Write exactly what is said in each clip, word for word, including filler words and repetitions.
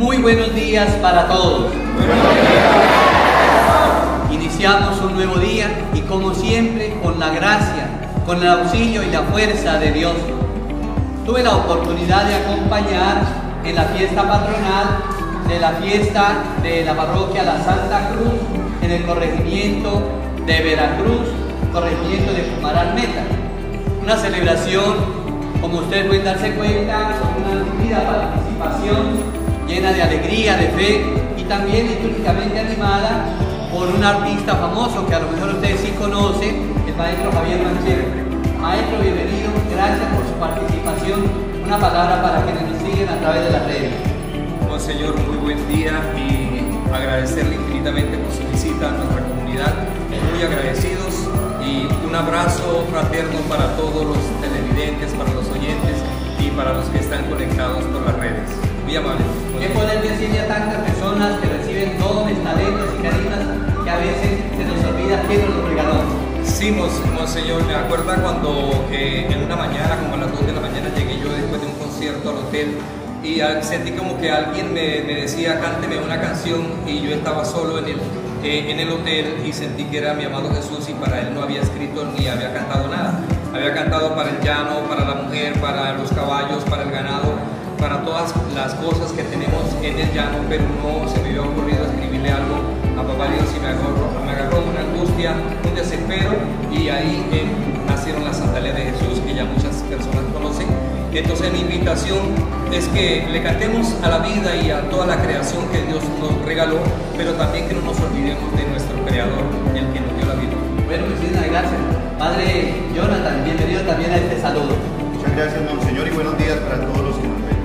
Muy buenos días para todos. Iniciamos un nuevo día y como siempre con la gracia, con el auxilio y la fuerza de Dios. Tuve la oportunidad de acompañar en la fiesta patronal de la fiesta de la parroquia La Santa Cruz en el corregimiento de Veracruz, corregimiento de Cumaral Meta. Una celebración, como ustedes pueden darse cuenta, con una vivida participación llena de alegría, de fe y también litúrgicamente animada por un artista famoso que a lo mejor ustedes sí conocen, el maestro Javier Manchero. Maestro, bienvenido, gracias por su participación. Una palabra para quienes nos siguen a través de las redes. Monseñor, muy buen día y agradecerle infinitamente por su visita a nuestra comunidad. Muy agradecidos y un abrazo fraterno para todos los televidentes, para los oyentes y para los que están conectados por las redes. Muy amable. ¿Qué poder decirle a tantas personas que reciben dones, talentos y carismas que a veces se nos olvida quién nos los regaló? Sí, Monseñor, me acuerda cuando eh, en una mañana, como a las dos de la mañana, llegué yo después de un concierto al hotel y sentí como que alguien me, me decía, cánteme una canción, y yo estaba solo en el, eh, en el hotel y sentí que era mi amado Jesús y para él no había escrito ni había cantado nada. Había cantado para el llano, para la mujer, para los caballos, para el ganado, para todas las cosas que tenemos en el llano, pero no se me había ocurrido escribirle algo a Papá Dios y me agarró, me agarró una angustia, un desespero, y ahí eh, nacieron las sandalias de Jesús, que ya muchas personas conocen. Entonces mi invitación es que le cantemos a la vida y a toda la creación que Dios nos regaló, pero también que no nos olvidemos de nuestro Creador, el que nos dio la vida. Bueno, muchísimas gracias. Padre Jonathan, bienvenido también a este saludo. Muchas gracias, Monseñor, y buenos días para todos los que nos ven.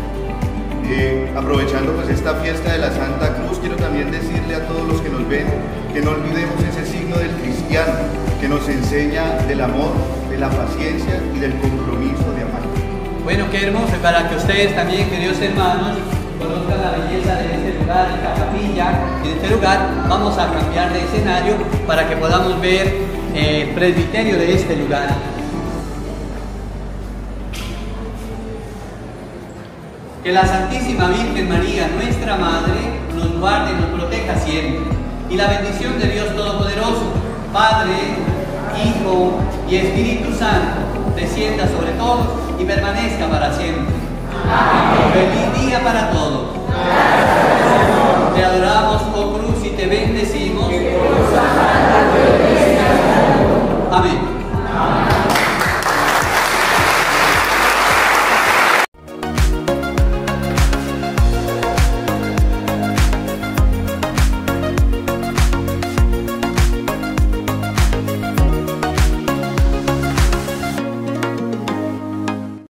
Eh, aprovechando pues esta fiesta de la Santa Cruz, quiero también decirle a todos los que nos ven que no olvidemos ese signo del cristiano que nos enseña del amor, de la paciencia y del compromiso de amar. Bueno, qué hermoso, y para que ustedes también, queridos hermanos, conozcan la belleza de este lugar, de esta capilla. En este lugar vamos a cambiar de escenario para que podamos ver eh, el presbiterio de este lugar. Que la Santísima Virgen María, nuestra Madre, nos guarde y nos proteja siempre. Y la bendición de Dios Todopoderoso, Padre, Hijo y Espíritu Santo, descienda sobre todos y permanezca para siempre. Amén. Feliz día para todos. Te adoramos, oh cruz, y te bendecimos. Amén.